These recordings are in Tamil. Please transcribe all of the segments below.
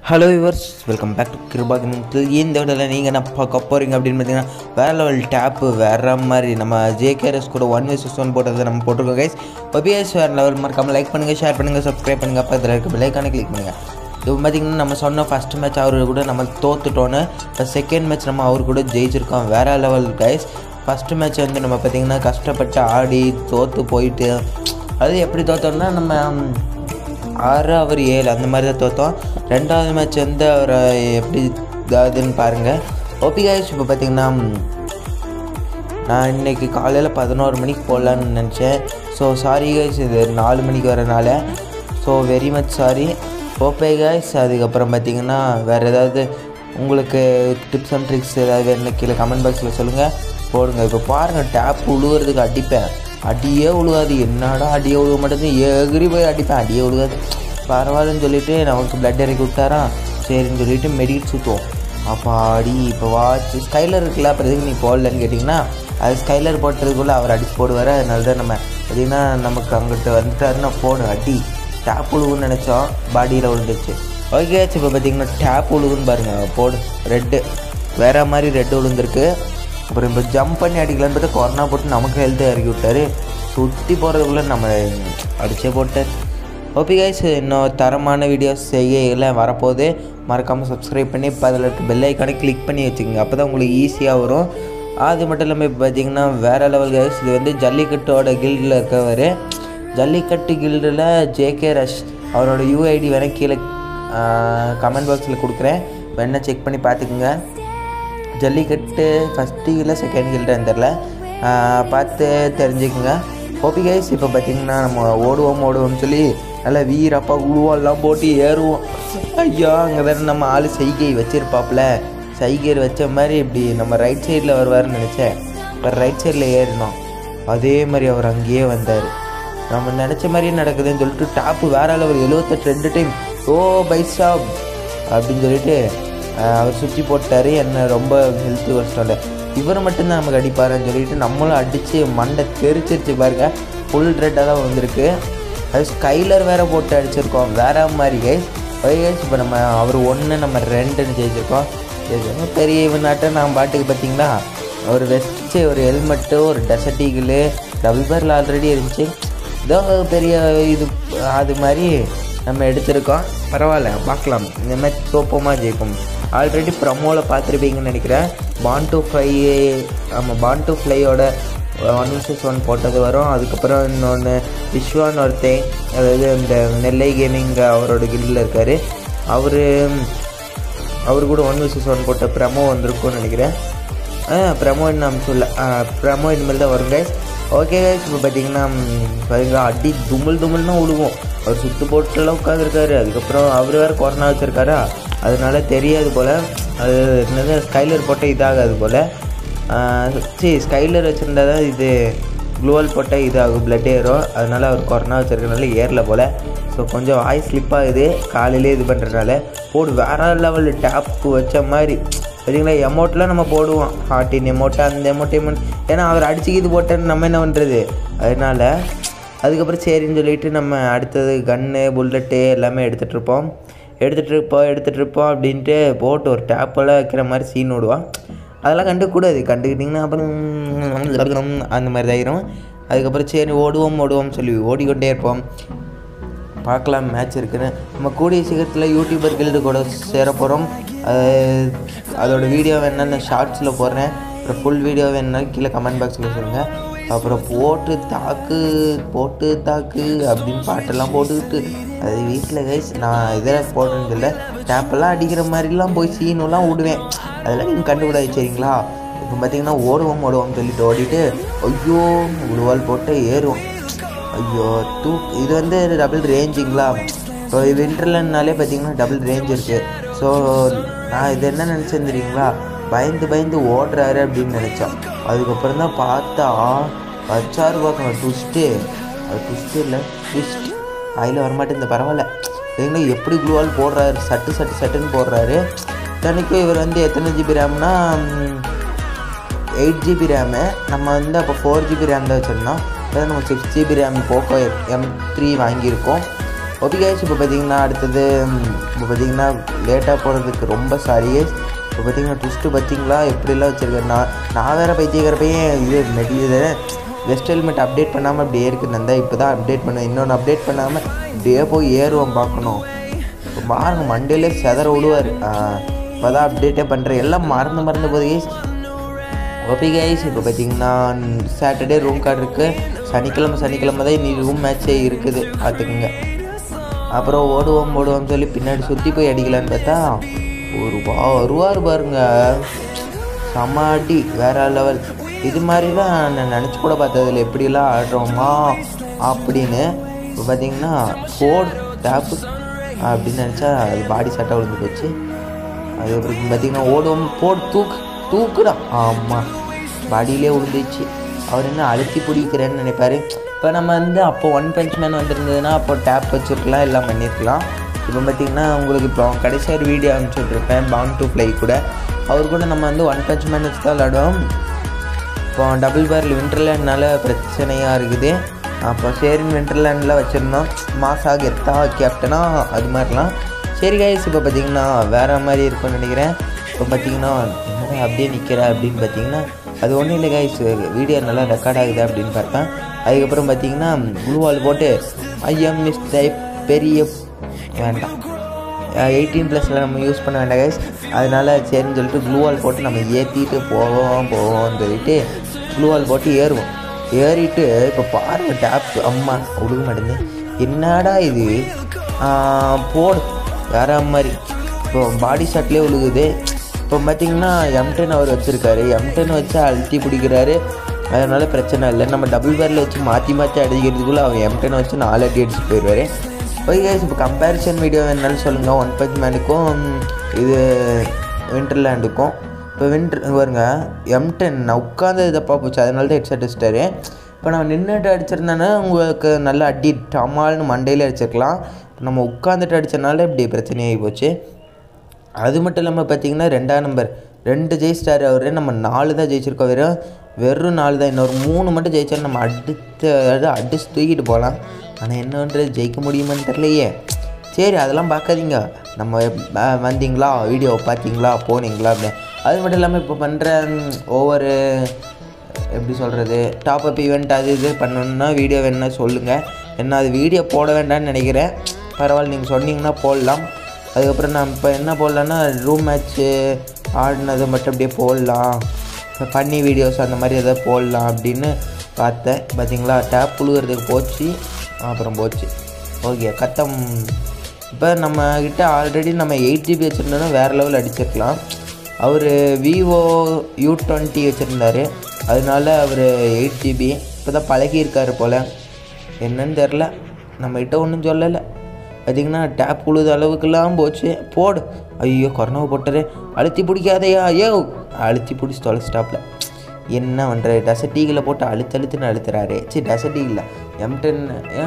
Hello viewers, welcome back to Kiruba gaming. இந்த வீடியோவில் நீங்கள் என்ன பார்க்க போகிறீங்க அப்படின்னு பார்த்தீங்கன்னா, வேறு லெவல் டேப்பு வேறு மாதிரி நம்ம ஜேகேஆர்எஸ் கூட 1vs1 போட்டதை நம்ம போட்டிருக்கோம் கைஸ். OBS வேறு லெவல் மறக்காமல் லைக் பண்ணுங்கள், ஷேர் பண்ணுங்கள், சப்ஸ்கிரைப் பண்ணுங்கள். அப்போ இதில் இருக்க பெல்லைக்கான கிளிக் பண்ணுங்கள். இப்போ பார்த்திங்கன்னா நம்ம சொன்ன ஃபஸ்ட் மேட்ச் அவர் கூட நம்ம தோத்துட்டோன்னு, இப்போ செகண்ட் மேட்ச் நம்ம அவர் கூட ஜெயிச்சிருக்கோம். வேறு லெவல் கைஸ். ஃபஸ்ட்டு மேட்ச் வந்து நம்ம பார்த்திங்கன்னா கஷ்டப்பட்டு ஆடி தோற்று போயிட்டு, அது எப்படி தோற்றோம்னா நம்ம 6 அவர் 7 அந்த மாதிரி தான் தோற்றோம். ரெண்டாவது மேட்ச் வந்து அவர் எப்படி இதாகுதுன்னு பாருங்கள். OP guys. இப்போ பார்த்திங்கன்னா நான் இன்றைக்கி காலையில் 11 மணிக்கு போடலான்னு நினச்சேன். ஸோ சாரி கைஸ், இது 4 மணிக்கு வரனால. So very much sorry. OP guys. அதுக்கப்புறம் பார்த்திங்கன்னா வேறு ஏதாவது உங்களுக்கு டிப்ஸ் அண்ட் ட்ரிக்ஸ் ஏதாவது வேணும் கீழே கமெண்ட் பாக்ஸில் சொல்லுங்கள், போடுங்க. இப்போ பாருங்கள், டேப் உழுவுறதுக்கு அடிப்பேன், அடியே உழுகாது. என்னடா அடியே உழுக மாட்டேது, எகிரி போய் அடிப்பேன், அடியே உழுகாது. பரவாயில்லன்னு சொல்லிவிட்டு நமக்கு பிளட் இறக்கி விட்டாரான். சரின்னு சொல்லிவிட்டு மெடிக்கல் சுற்றுவோம். அப்போ அடி இப்போ வாட்ச் ஸ்கைலர் இருக்குல்ல, அப்புறம் எதுக்கு நீ போடலன்னு கேட்டிங்கன்னா, அது ஸ்கைலர் போட்டதுக்குள்ளே அவர் அடிச்சு போடுவார். அதனால தான் நம்ம பார்த்திங்கன்னா நமக்கு அங்கிட்ட வந்துட்டாருன்னா போடு அடி. டேப் உழுகுன்னு நினச்சோம், பாடியில் விழுந்துச்சு. ஓகே. இப்போ பார்த்திங்கன்னா டேப் உழுகுன்னு பாருங்கள், போடு ரெட்டு வேறு மாதிரி ரெட்டு விழுந்துருக்கு. அப்புறம் இப்போ ஜம்ப் பண்ணி அடிக்கலான்னு பார்த்தா கொரோனா போட்டு நமக்கு ஹெல்த்தை இறக்கி விட்டார். சுற்றி போகிறதுக்குள்ளே நம்ம அடிச்சே போட்டார். OP guys. இன்னும் தரமான வீடியோஸ் செய்யல வரப்போகுது. மறக்காமல் சப்ஸ்கிரைப் பண்ணி இப்போ அதில் இருக்க பெல் ஐக்கானை கிளிக் பண்ணி வச்சுக்கோங்க, அப்போ தான் உங்களுக்கு ஈஸியாக வரும். அது மட்டும் இல்லாமல் இப்போ பார்த்திங்கன்னா வேறு லெவல் கைஸ். இது வந்து ஜல்லிக்கட்டோட கில்டில் இருக்கவர். ஜல்லிக்கட்டு கில்டில் ஜேகே ரஷ் அவரோட யூஐடி வேணால் கீழே கமெண்ட் பாக்ஸில் கொடுக்குறேன், வேணால் செக் பண்ணி பார்த்துக்குங்க. ஜல்லிக்கட்டு ஃபஸ்ட்டு இல்லை செகண்ட் கில்டான்னு தெரில, பார்த்து தெரிஞ்சுக்குங்க. OP guys. இப்போ பார்த்திங்கன்னா நம்ம ஓடுவோம்னு சொல்லி நல்லா வீரப்பா உருவெல்லாம் போட்டு ஏறுவோம். ஐயா, அங்கே வேறு நம்ம ஆள் சைகை வச்சுருப்பாப்புல, சைகை வச்ச மாதிரி இப்படி நம்ம ரைட் சைடில் வருவார்னு நினச்சேன். இப்போ ரைட் சைடில் ஏறினோம், அதே மாதிரி அவர் அங்கேயே வந்தார். நம்ம நினச்ச மாதிரியே நடக்குதுன்னு சொல்லிட்டு டாப்பு வேற லெவல் 78 டைம் ஓ பைசாப் அப்படின்னு சொல்லிட்டு அவர் சுற்றி போட்டார். என்ன ரொம்ப ஹெல்த்து வச்சிட்டோம். இவர் மட்டும்தான் நமக்கு அடிப்பாருன்னு சொல்லிட்டு நம்மளும் அடித்து மண்டை தெரிச்சிருச்சு பாருங்க. ஃபுல் ரெட்டாக தான் வந்திருக்கு. அது ஸ்கைலர் வேறு போட்டு அடிச்சிருக்கோம் வேறு மாதிரி கைஸ். கைஸ். இப்போ நம்ம அவர் 1 நம்ம 2ன்னு ஜெயிச்சிருக்கோம். பெரிய இவனாட்ட நான் பாட்டுக்கு பார்த்திங்களா ஒரு வெஸ்ட்டு, ஒரு ஹெல்மெட்டு, ஒரு டெசர்ட்டிகிளு, டபுள் பேரில் ஆல்ரெடி இருந்துச்சு. இதோ பெரிய இது அது மாதிரி நம்ம எடுத்திருக்கோம். பரவாயில்ல, பார்க்கலாம். இந்த மாதிரி சோப்பமாக ஜெயிப்போம். ஆல்ரெடி ப்ரமோவில் பார்த்துருப்பீங்கன்னு நினைக்கிறேன். பாண்ட் டு ஃப்ளை, ஆமாம், பாண்ட் டு ஃப்ளையோட 1vs1 போட்டது வரும். அதுக்கப்புறம் இன்னொன்று விஸ்வான்னு ஒருத்தன், அதாவது இந்த நெல்லை கேமிங் அவரோட கில்டில் இருக்கார். அவர் கூட 1vs1 போட்ட ப்ரமோ வந்திருக்கும்னு நினைக்கிறேன். ப்ரமோ இன்னும் சொல்ல, ப்ரமோ இனிமேல் தான் வருங்க. Okay guys. இப்போ பார்த்திங்கன்னா அடி தும்முல்னா விழுவோம். அவர் சுற்று போட்டுலாம் உட்காந்துருக்காரு. அதுக்கப்புறம் அவர் வேறு கொரோனா வச்சுருக்காரா, அதனால தெரியாது போல். அது என்னது ஸ்கைலர் போட்டால் இதாகாது போல். சரி, ஸ்கைலர் வச்சுருந்தா தான் இது க்ளோவல் போட்டால் இதாகும், பிளட் ஏறும். அதனால் அவர் கொரோனா வச்சுருக்கனால ஏறல போல். ஸோ கொஞ்சம் வாய் ஸ்லிப் ஆகுது காலையிலே இது பண்ணுறதுனால. போடு வேறு லெவல் டேப்பு வச்ச மாதிரி பார்த்தீங்களா. எமௌண்ட்லாம் நம்ம போடுவோம், ஹார்ட்டின் எமௌண்ட்டு, அந்த எமௌண்ட். ஏன்னா அவர் அடிச்சுக்கிது போட்டேன்னு நம்ம என்ன பண்ணுறது. அதனால் அதுக்கப்புறம் சரின்னு சொல்லிவிட்டு நம்ம அடுத்தது கன்னு, புல்லட்டு எல்லாமே எடுத்துகிட்டு இருப்போம் அப்படின்ட்டு போட்டு ஒரு டேப்பெல்லாம் வைக்கிற மாதிரி சீன் விடுவான். அதெல்லாம் கண்டுக்கிட்டிங்கன்னா அப்புறம் அந்த மாதிரி ஆயிரும். அதுக்கப்புறம் சரி ஓடுவோம் சொல்லி ஓடிக்கொண்டே இருப்போம். பார்க்கலாம் மேட்ச் இருக்குன்னு. நம்ம கூடிய சீக்கிரத்தில் யூடியூபர் கில்டு கூட சேர போகிறோம். அதோட வீடியோ வேணுன்னா ஷார்ட்ஸில் போடுறேன். அப்புறம் ஃபுல் வீடியோ வேணுன்னா கீழே கமெண்ட் பாக்ஸில் சொல்லுங்கள். அப்புறம் போட்டு தாக்கு அப்படின்னு பாட்டெல்லாம் போட்டுக்கிட்டு அது வீட்டில் கைஸ் நான் இதில் போடுறது இல்லை. டேப்பெல்லாம் அடிக்கிற மாதிரிலாம் போய் சீனெல்லாம் விடுவேன். அதெல்லாம் நீங்கள் கண்டுக்கூடாது சரிங்களா. இப்போ பார்த்திங்கன்னா ஓடுவோம் சொல்லிட்டு ஓடிட்டு ஐயோ உழுவால் போட்டு ஏறுவோம். ஐயோ இது வந்து டபுள் ரேஞ்சுங்களா. இப்போ வின்டர்லன்னாலே பார்த்திங்கன்னா டபுள் ரேஞ்ச் இருக்குது. ஸோ நான் இது என்ன நினச்சேன்னு தெரியுங்களா, பயந்து ஓடுறாரு அப்படின்னு நினச்சேன். அதுக்கப்புறம் தான் பார்த்தா வச்சாரு பார்க்கணும் ட்விஸ்ட்டு. அது ட்விஸ்ட்டு இல்லை, ட்விஸ்ட் அதில் வரமாட்டேன். இந்த பரவாயில்ல எங்கன்னா எப்படி க்ளூவால் போடுறாரு, சட்டுன்னு போடுறாரு. தனிக்கும் இவர் வந்து எத்தனை ஜிபி ரேம்னா 8 GB ரேமு. நம்ம வந்து அப்போ 4 GB ரேம் தான் வச்சுருந்தோம். அதாவது நம்ம 6 GB ரேம் போக்கோ M3 வாங்கியிருக்கோம். ஓகே கைஸ், இப்போ பார்த்தீங்கன்னா அடுத்தது இப்போ பார்த்தீங்கன்னா லேட்டாக போகிறதுக்கு ரொம்ப சாரி கைஸ். இப்போ பார்த்தீங்கன்னா ட்விஸ்ட்டு பார்த்தீங்களா எப்படிலாம் வச்சுருக்கேன். நான் வேறு பைத்தியக்கார பையன் இது வெஸ்ட் ஹெல்மெட் அப்டேட் பண்ணாமல் அப்படியே இருக்குன்னு இருந்தால் இப்போ தான் அப்டேட் பண்ணுவேன். இன்னொன்று அப்டேட் பண்ணாமல் இப்படியே போய் ஏறுவோம் பார்க்கணும். இப்போ பாருங்க மண்டேலே செதற விடுவார். இப்போ தான் அப்டேட்டே பண்ணுறேன். எல்லாம் மறந்து போகுது கைஸ். ஓகே கைஸ், இப்போ பார்த்தீங்கன்னா சாட்டர்டே ரூம் கார்டு இருக்குது. சனிக்கிழமை தான் இன்னி ரூம் மேட்ச்சே இருக்குது பார்த்துக்குங்க. அப்புறம் ஓடுவோம் சொல்லி பின்னாடி சுற்றி போய் அடிக்கலான்னு பார்த்தா வருவார் பாருங்க, சமாடி வேற லெவல். இது மாதிரிலாம் நான் நினச்சி கூட பார்த்ததில்ல எப்படிலாம் ஆடுறோமா அப்படின்னு. இப்போ பார்த்தீங்கன்னா ஃபோர்ட் டேப்பு அப்படின்னு நினச்சா அது பாடி சட்டாக விழுந்து போச்சு. அதுக்கப்புறம் பார்த்தீங்கன்னா ஓடுவோம் தூக்குதான். ஆமாம், பாடியிலே விழுந்துச்சு. அவர் என்ன அழுத்தி பிடிக்கிறேன்னு நினைப்பார். இப்போ நம்ம அப்போ ஒன் பஞ்ச் மேன் வந்துருந்ததுன்னா அப்போ டேப் வச்சுருக்கலாம், எல்லாம் பண்ணியிருக்கலாம். இப்போ பார்த்திங்கன்னா உங்களுக்கு இப்போ கடைசியாக ஒரு வீடியோ அனுப்பிச்சுட்ருப்பேன் பாண்ட் டு ஃப்ளை கூட. அவர் கூட நம்ம ஒன் பஞ்ச் மேன் வச்சு தான் விளாடுவோம். இப்போ டபுள் பேரில் விண்டர்லேண்ட்னால பிரச்சனையாக இருக்குது. அப்போ சரின்னு விண்டர்லேண்டில் வச்சுருந்தோம். மாசாக எத்தா கேப்டனா அது மாதிரிலாம். சரி கைஸ், இப்போ பார்த்திங்கன்னா வேறு மாதிரி இருக்கும்னு நினைக்கிறேன். இப்போ பார்த்திங்கன்னா என்னடா அப்படியே நிற்கிற அப்படின்னு பார்த்தீங்கன்னா அது ஒன்றும் இல்லை கைஸ், வீடியோ நல்லா ரெக்கார்ட் ஆகுது அப்படின்னு பார்த்தேன். அதுக்கப்புறம் பார்த்தீங்கன்னா ப்ளூவால் போட்டு ஐஎம் மிஸ் டைப் பெரிய வேண்டாம், 18+ நம்ம யூஸ் பண்ண வேண்டாம் கைஸ். அதனால சரின்னு சொல்லிட்டு ப்ளூவால் போட்டு நம்ம ஏற்றிட்டு போவோம்னு சொல்லிட்டு ப்ளூவால் போட்டு ஏறிட்டு இப்போ பாருங்க டேப் அம்மா ஒழுக மாட்டேங்குது. என்னடா இது போடு வேற மாதிரி. இப்போ பாடி ஷாட்லேயே விழுகுது. இப்போ பார்த்திங்கன்னா M10 அவர் வச்சுருக்காரு. M10 வச்சு அழுத்தி பிடிக்கிறாரு. அதனால் பிரச்சனை இல்லை. நம்ம டபுள் பேரில் வச்சு மாற்றி அடிக்கிறதுக்குள்ளே அவர் M10 வச்சு 4 அடி அடிச்சு போயிடுவார். ஓகே கைஸ், இப்போ கம்பேரிசன் வீடியோ வேணாலும் சொல்லுங்கள் ஒன் பஞ்ச் மேனுக்கும் இது விண்டர்லேண்டுக்கும். இப்போ பாருங்க M10 நான் உட்காந்து தப்பாக போச்சு, அதனால தான் ஹெட்செட் அடிச்சிட்டாரு. இப்போ நம்ம நின்றுட்டு அடிச்சிருந்தேன்னா உங்களுக்கு நல்லா அடி டமால்னு மண்டையில் அடிச்சிருக்கலாம். நம்ம உட்காந்துட்டு அடித்தனால இப்படி பிரச்சனையாகி போச்சு. அது மட்டும் இல்லாமல் பார்த்திங்கன்னா 2ஆம் நம்பர் 2 ஜெயிச்சிட்டார் அவர். நம்ம 4 தான் ஜெயிச்சிருக்கோம். வெறும் 4 தான். இன்னொரு 3 மட்டும் ஜெயிச்சா நம்ம அடிச்சு தூக்கிட்டு போகலாம். ஆனால் என்னன்றது ஜெயிக்க முடியுமான்னு தெரியலையே. சரி அதெல்லாம் பார்க்காதீங்க, நம்ம வந்தீங்களா வீடியோவை பார்த்தீங்களா போனீங்களா அப்படின்னு. அது மட்டும் இல்லாமல் இப்போ பண்ணுற ஒவ்வொரு எப்படி சொல்கிறது டாப் அப் ஈவெண்ட் அது இது பண்ணணுன்னா வீடியோ வேணுன்னா சொல்லுங்கள். என்ன அது வீடியோ போட வேண்டாம்னு நினைக்கிறேன். பரவாயில்ல, நீங்கள் சொன்னீங்கன்னா போடலாம். அதுக்கப்புறம் நான் இப்போ என்ன போடலான்னா ரூம் மேட்ச்சு ஆடினதை மட்டும் அப்படியே போடலாம், ஃபன்னி வீடியோஸ் அந்த மாதிரி எதாவது போடலாம் அப்படின்னு பார்த்தேன். பார்த்தீங்களா டேப் புழுகிறதுக்கு போச்சு, அப்புறம் போச்சு. ஓகே கத்தம். இப்போ நம்மக்கிட்ட ஆல்ரெடி நம்ம 8 GB வச்சுருந்தோன்னா வேறு லெவல் அடிச்சிருக்கலாம். அவர் விவோ U20 வச்சுருந்தார். அதனால அவர் 8 GB இப்போ தான் பழகியிருக்காரு போல், என்னன்னு தெரில. நம்மகிட்ட ஒன்றும் சொல்லலை. பார்த்திங்கன்னா டேப் உழுது அளவுக்குலாம் போச்சு. போடு ஐயோ கொரோனாவை போட்டாரு. அழுத்தி பிடிக்காதையா ஐயோ அழுத்தி பிடிச்சி தொலைச்சிட்டாப்பில். என்ன பண்ணுறாரு, டெசர்ட் போட்டு அழுத்துன்னு அழுத்துறாரு. சரி டெசர்ட் M10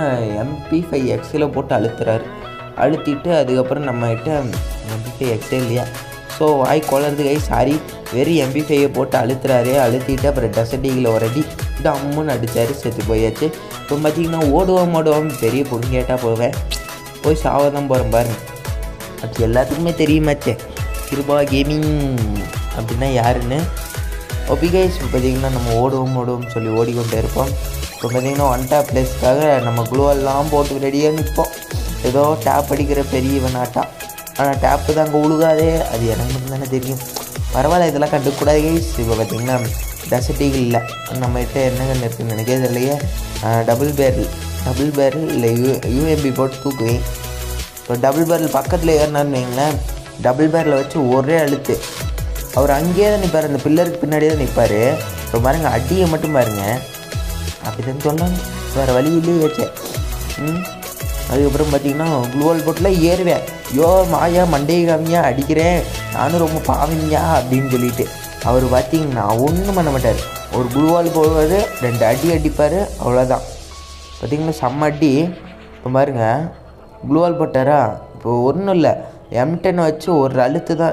MP5Xல் போட்டு அழுத்துறாரு. அழுத்திட்டு அதுக்கப்புறம் நம்மகிட்ட MP5X இல்லையா, ஸோ வாய் குளருது கை சாரி. வெறி MP5 போட்டு அழுத்துறாரு. அழுத்திட்டு அப்புறம் டெசர்ட் ஒரு அடி அம்முன்னு அடித்தார், செத்து போயாச்சு. இப்போ பார்த்திங்கன்னா ஓடுவோம் பெரிய பொண்ணுங்கேட்டால் போவேன், போய் சாவதான் போகிறேன் பாருங்க. அது எல்லாத்துக்குமே தெரியுமாச்சே கிருபா கேமிங் அப்படின்னா யாருன்னு. ஓகே கைஸ், இப்போ பார்த்திங்கன்னா நம்ம ஓடுவோம் சொல்லி ஓடிக்கொண்டே இருப்போம். இப்போ பார்த்திங்கன்னா ஒன் டேப் பிளேஸ்க்காக நம்ம குளோவெல்லாம் போட்டு ரெடியாக நிற்போம். ஏதோ டேப் அடிக்கிற பெரியவன் ஆட்டா. ஆனால் டேப்பு தான் அங்கே உழுகாதே, அது எனக்கு மட்டும் தானே தெரியும். பரவாயில்ல, இதெல்லாம் கண்டுக்கூடாது கைஸ். இப்போ பார்த்திங்கன்னா டெசர்ட் இல்லை நம்மகிட்ட என்ன கண்டு இருக்குதுன்னு நினைக்கிறது இல்லையே. டபுள் பேரல் இல்லை UMP போட்டு தூக்குவேன். இப்போ டபுள் பேரல் பக்கத்தில் ஏறினார்னு வைங்களேன், டபுள் பேரில் வச்சு ஒரே அழுத்து அவர் அங்கேயே தான் நிற்பார், அந்த பில்லருக்கு பின்னாடியே தான் நிற்பார். இப்போ பாருங்கள் அடியை மட்டும் பாருங்கள், அப்படி தான் சொன்னாங்க, வேறு வழி இல்லையே வச்சே. அதுக்கப்புறம் பார்த்திங்கன்னா குளோவல் போட்டில் ஏறுவேன். மாயா மண்டையை காமியாக அடிக்கிறேன், நானும் ரொம்ப பாவீங்கயா அப்படின்னு சொல்லிட்டு. அவர் பார்த்திங்கன்னா ஒன்றும் பண்ண மாட்டார். ஒரு குளோவால் போடுவார், 2 அடி அடிப்பார், அவ்வளோதான். பார்த்திங்கன்னா செம்ம அடி. இப்போ பாருங்கள் குளோவால் போட்டாரா, இப்போ ஒன்றும் இல்லை M10 வச்சு ஒரு அழுத்து தான்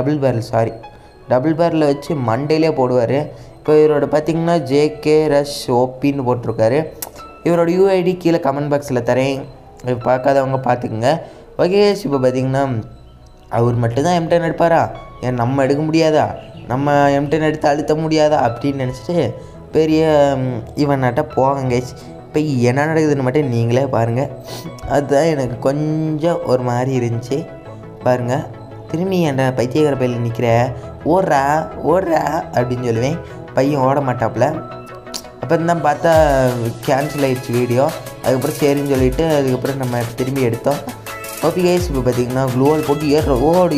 டபுள் பேரில் வச்சு மண்டையிலே போடுவார். இப்போ இவரோட பார்த்திங்கன்னா JK Rush OPன்னு போட்டிருக்காரு. இவரோட UID கீழே கமெண்ட் பாக்ஸில் தரேன், பார்க்காதவங்க பார்த்துக்குங்க. ஓகே இப்போ பார்த்திங்கன்னா அவர் மட்டும்தான் M10 எடுப்பாரா, ஏன் நம்ம எடுக்க முடியாதா, நம்ம M10 எடுத்து அழுத்த முடியாதா அப்படின்னு நினச்சிட்டு பெரிய இவனாட்ட போவாங்க கைஸ். இப்போ என்ன நடக்குதுன்னு மட்டும் நீங்களே பாருங்கள். அதுதான் எனக்கு கொஞ்சம் ஒரு மாதிரி இருந்துச்சு. பாருங்கள், திரும்பி என்ட பைத்தியக்கார பையில் நிற்கிற, ஓடுறா அப்படின்னு சொல்லுவேன். பையன் ஓட மாட்டாப்புல. அப்புறம் தான் பார்த்தா கேன்சல் ஆகிடுச்சு வீடியோ. அதுக்கப்புறம் சரின்னு சொல்லிவிட்டு அதுக்கப்புறம் நம்ம திரும்பி எடுத்தோம். ஓகே கைஸ், இப்போ பார்த்திங்கன்னா க்ளூவால் போட்டு ஓடு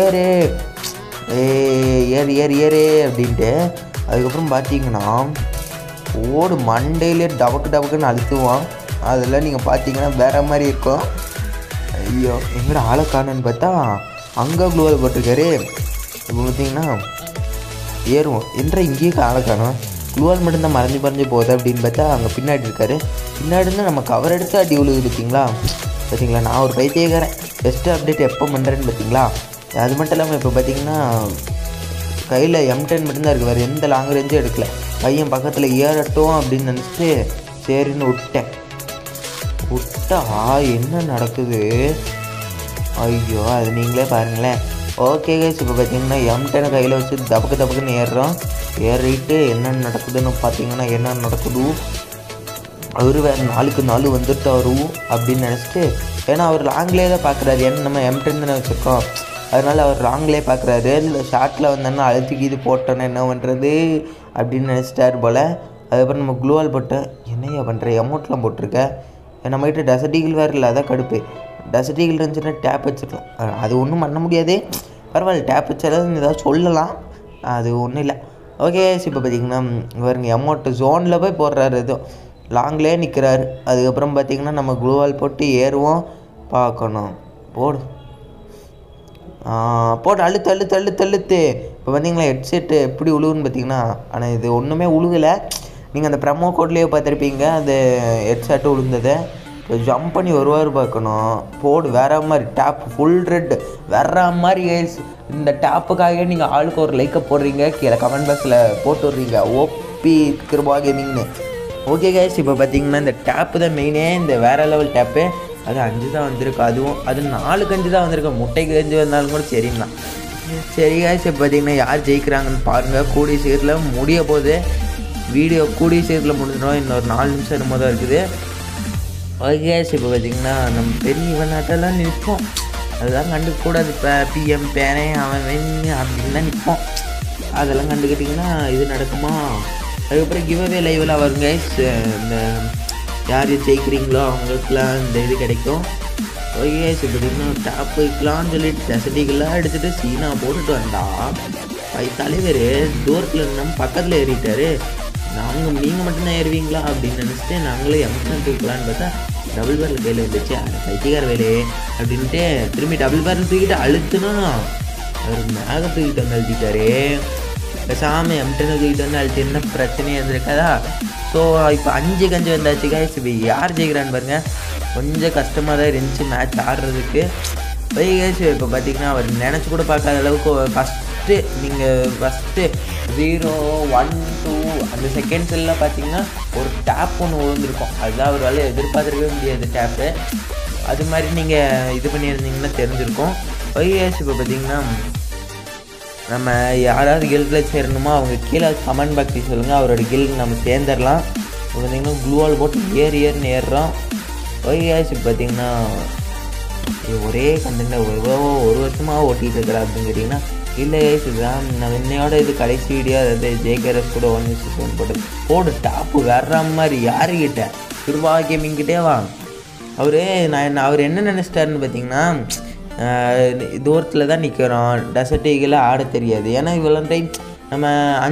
ஏறு அப்படின்ட்டு அதுக்கப்புறம் பார்த்திங்கன்னா ஓடு மண்டையிலே டபக்குன்னு அழுத்துவான். அதெல்லாம் நீங்கள் பார்த்தீங்கன்னா வேறு மாதிரி இருக்கும். ஐயோ எங்கட ஆளை காணுன்னு பார்த்தா அங்கே க்ளூவால் போட்டிருக்காரு. இப்போ பார்த்திங்கன்னா ஏறுவோம் என்ற இங்கேயே ஆளை காணும், க்ளூவால் மட்டும்தான் மறைஞ்சு போகுது அப்படின்னு பார்த்தா அங்கே பின்னாடி இருக்கார். பின்னாடி இருந்து நம்ம கவர் எடுத்து அடி உழுது பார்த்தீங்களா. நான் ஒரு பைத்தியக்காரன். பெஸ்ட்டு அப்டேட் எப்போ பண்ணுறேன்னு பார்த்தீங்களா. அது மட்டும் இல்லாமல் இப்போ பார்த்திங்கன்னா கையில் M10 மட்டும்தான் இருக்குது, வேறு எந்த லாங் ரேஞ்சும் எடுக்கலை. பையன் பக்கத்தில் ஏறட்டும் அப்படின்னு நினச்சிட்டு சரின்னு விட்டா என்ன நடக்குது. ஐயோ அது நீங்களே பாருங்களேன். ஓகே கைஸ், இப்போ பார்த்திங்கன்னா M10 கையில் வச்சு தபக்குன்னு ஏறிட்டு என்ன நடக்குதுன்னு பார்த்தீங்கன்னா என்ன நடக்குது. அவர் வேறு நாளுக்கு நாள் வந்துட்டாரு அப்படின்னு நினச்சிட்டு, ஏன்னா அவர் லாங்லேயே தான் பார்க்குறாரு. ஏன்னா நம்ம M10 தானே வச்சுருக்கோம், அதனால் அவர் லாங்லேயே பார்க்குறாரு. இல்லை ஷார்ட்டில் வந்தோன்னா அழுத்துக்கு இது போட்டோன்னா என்ன பண்ணுறது அப்படின்னு நினச்சிட்டாரு போல். அதுக்கப்புறம் நம்ம க்ளூவால் போட்டேன். என்னையா பண்ணுற, அமௌண்ட்லாம் போட்டிருக்க, நம்மகிட்ட டசர்ட் வேறு இல்லை, அதான் கடுப்பு. டசர்ட் இருந்துச்சுன்னா டேப் வச்சுக்கலாம், அது ஒன்றும் பண்ண முடியாது. பரவாயில்ல, டேப் வச்சாலும் ஏதாவது சொல்லலாம், அது ஒன்றும் இல்லை. ஓகே இப்போ பார்த்திங்கன்னா பாருங்க அமௌண்ட்டு ஜோனில் போய் போடுறாரு, எதுவும் லாங்லேயே நிற்கிறாரு. அதுக்கப்புறம் பார்த்திங்கன்னா நம்ம க்ளூவால் போட்டு ஏறுவோம். பார்க்கணும் போடு அழுத்து. இப்போ பார்த்திங்களா ஹெட்செட்டு எப்படி உழுவுன்னு பார்த்திங்கன்னா, ஆனால் இது ஒன்றுமே உழுகலை. நீங்கள் அந்த ப்ரமோ கோட்லேயே பார்த்துருப்பீங்க அந்த ஹெட்செட்டு உழுந்ததை. இப்போ ஜம்ப் பண்ணி வருவார் பார்க்கணும். போடு வேறு மாதிரி டேப் ஃபுல் ரெட் வேறு மாதிரி கைஸ். இந்த டேப்புக்காக நீங்கள் ஆளுக்கு ஒரு லைக்கை போடுறீங்க, கீழே கமெண்ட் பாக்ஸில் போட்டு விட்றீங்க ஓபி கிருபா கேமிங்னு. ஓகே கைஸ், இப்போ பார்த்திங்கன்னா இந்த டேப்பு தான் மெயினே, இந்த வேறு லெவல் டேப்பு. அது 5 தான் வந்திருக்கு, அதுவும் அது 4 கஞ்சி தான் வந்திருக்கு. முட்டைக்கு கஞ்சி வந்தாலும் கூட சரிங்கண்ணா. சரி கைஸ், இப்போ பார்த்திங்கன்னா யார் ஜெயிக்கிறாங்கன்னு பாருங்கள். கூடிய சீக்கிரத்தில் முடிய போகுது வீடியோ, கூடிய சீக்கிரத்தில் முடிஞ்சிடும். இன்னொரு 4 நிமிஷம் என்னமோ தான் இருக்குது. ஓகே கைஸ், இப்போ பார்த்திங்கன்னா நம்ம பெரிய இவனாட்டெல்லாம் நிற்போம், அதெல்லாம் கண்டுக்கூடாது. இப்போ பிஎம் பேனே அவன் அப்படின்னு தான் நிற்போம். அதெல்லாம் கண்டுக்கிட்டிங்கன்னா இது நடக்குமா. அதுக்கப்புறம் கிவ்அவே லைவில் வரும் கைஸ். இந்த யார் ஜெயிக்கிறீங்களோ அவங்களுக்குலாம் இந்த இது கிடைக்கும். ஓகே கைஸ், இப்போ பார்த்திங்கன்னா டாப் வைக்கலான்னு சொல்லிட்டு டெசர்ட்டிகெல்லாம் எடுத்துகிட்டு சீனா போட்டுட்டு வந்தா தலைவர் தூரத்தில் நம்ம பக்கத்தில் ஏறிட்டார். நீங்கள் மட்டும்தான் ஏறுவீங்களா அப்படின்னு நினச்சிட்டு நாங்களே M10 தூக்கலான்னு பார்த்தா டபுள் பேரில் கையில் வந்துச்சு. அந்த பைத்தியக்கார வேலையே அப்படின்ட்டு திரும்பி டபுள் பேரில் தூக்கிட்டு அழுத்துனா அவர் மேலே தூக்கிட்டு வந்து அழுத்திட்டாரு. பேசாமல் M10 தூக்கிட்டு வந்து அழுத்தி என்ன பிரச்சனையாக இருந்திருக்காதா. ஸோ இப்போ 5 கஞ்சி வந்தாச்சு கைஸ். இப்போ யார் ஜெயிக்கிறான்னு பாருங்கள். கொஞ்சம் கஷ்டமாக தான் இருந்துச்சு மேட்ச் ஆடுறதுக்கு. போய் கைஸ் இப்போ பார்த்திங்கன்னா அவர் நினச்சி கூட பார்க்காத அளவுக்கு நீங்கள் ஃபஸ்ட்டு 0, 1, 2 அந்த செகண்ட்ஸ் எல்லாம் பார்த்திங்கன்னா ஒரு டேப் ஒன்று விழுந்திருக்கும். அதுதான் ஒரு வேலை எதிர்பார்த்துருக்கவே முடியாது டேப்பு. அது மாதிரி நீங்கள் இது பண்ணியிருந்தீங்கன்னா தெரிஞ்சிருக்கும். கைஸ் இப்போ பார்த்திங்கன்னா நம்ம யாராவது கில்டில் சேரணுமோ அவங்க கீழே கமெண்ட் பாக்ஸில் சொல்லுங்கள், அவரோட கில்டுக்கு நம்ம சேர்ந்துடலாம். இப்போ பார்த்திங்கன்னா க்ளூவால் போட்டு ஏறுன்னு ஏறுறோம். கைஸ் இப்போ பார்த்திங்கன்னா ஒரே கண்டென்ட்டை ஒரு வருஷமாக ஓட்டிகிட்டு இருக்கிறா அப்படின்னு கேட்டிங்கன்னா இல்லை கைஸ், இதுதான் நான் என்னையோட இது கடைசி வீடியோ. அதாவது JKRS கூட 1:1 போட்டது. போடு டாப்பு வேற மாதிரி யாருக்கிட்ட கிருபா கேமிங்கிட்டே வா. அவர் என்ன நினச்சிட்டாருன்னு பார்த்தீங்கன்னா தூரத்தில் தான் நிற்கிறோம், டெசர்ட்டிகளை ஆட தெரியாது. ஏன்னா இவ்வளோ டைம் நம்ம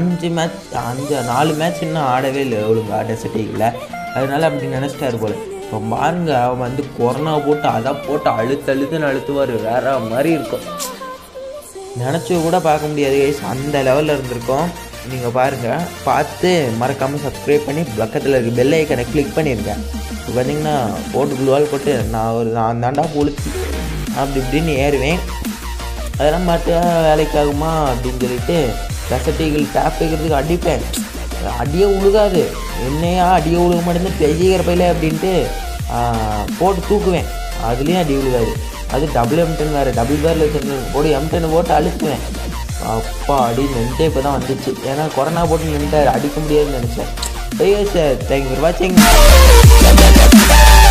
4 மேட்ச் இன்னும் ஆடவே இல்லை ஒழுங்கா டெசர்ட்டிகளை. அதனால அப்படி நினச்சிட்டாரு போல். இப்போ பாருங்க அவன் வந்து கொரோனா போட்டு அதை போட்டு அழுத்துன்னு அழுத்துவார், வேற மாதிரி இருக்கும். நினச்சி கூட பார்க்க முடியாது கைஸ், அந்த லெவலில் இருந்திருக்கோம். நீங்கள் பாருங்கள், பார்த்து மறக்காமல் சப்ஸ்கிரைப் பண்ணி பக்கத்தில் இருக்க பெல் ஐக்கனை கிளிக் பண்ணியிருக்கேன். இப்போ பார்த்தீங்கன்னா போட்டு க்ளூவால் போட்டு நான் தாண்டா பொழுத்து அப்படி இப்படின்னு ஏறுவேன். அதெல்லாம் பார்த்து வேலைக்காகுமா அப்படின்னு சொல்லிட்டு டெசர்ட்டிகள் டேப் வைக்கிறதுக்கு அடிப்பேன். அடியே உழுகாது, என்னையா அடியே உழுக மாட்டேன்னு பெய்கிற பையில அப்படின்ட்டு போட்டு தூக்குவேன், அதுலேயும் அடி விழுகாது. அது டபுள் M10 வேறு, டபுள் பேரில் வச்சுருந்தேன் போட்டு M10 போட்டு அழுத்துவேன். அப்பா அடி நென்ட்டே இப்போ தான் வந்துச்சு. ஏன்னா கொரோனா போட்டு நென்ட்டை அடிக்க முடியாதுன்னு நினச்சேன். தேங்க்யூ ஃபார் வாட்சிங்.